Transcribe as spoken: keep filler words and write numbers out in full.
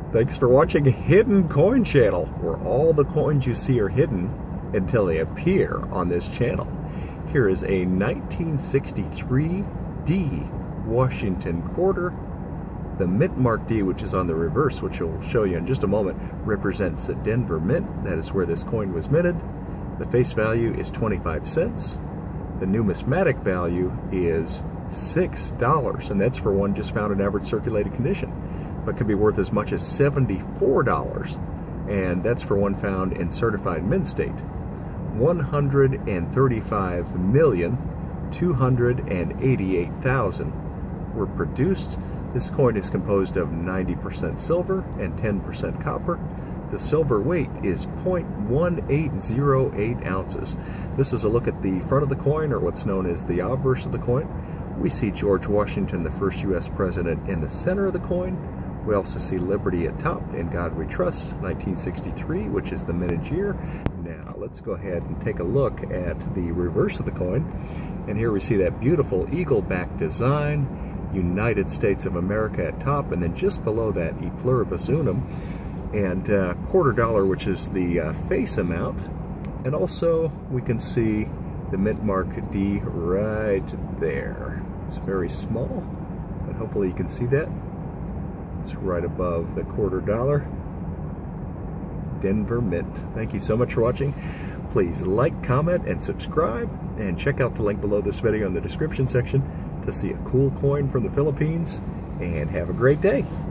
Thanks for watching Hidden Coin Channel, where all the coins you see are hidden until they appear on this channel. Here is a nineteen sixty-three D Washington quarter. The mint mark D, which is on the reverse, which I'll show you in just a moment, represents the Denver Mint. That is where this coin was minted. The face value is twenty-five cents. The numismatic value is six dollars, and that's for one just found in average circulated condition, but can be worth as much as seventy-four dollars, and that's for one found in certified mint state. one hundred thirty-five million two hundred eighty-eight thousand were produced. This coin is composed of ninety percent silver and ten percent copper. The silver weight is zero point one eight zero eight ounces. This is a look at the front of the coin, or what's known as the obverse of the coin. We see George Washington, the first U S president, in the center of the coin. We also see Liberty at top, In God We Trust, nineteen sixty-three, which is the mintage year. Now, let's go ahead and take a look at the reverse of the coin. And here we see that beautiful eagle-back design, United States of America at top, and then just below that, E Pluribus Unum, and uh, quarter dollar, which is the uh, face amount. And also, we can see the mint mark D right there. It's very small, but hopefully you can see that. It's right above the quarter dollar. Denver Mint. Thank you so much for watching. Please like, comment, and subscribe, and check out the link below this video in the description section to see a cool coin from the Philippines, and have a great day.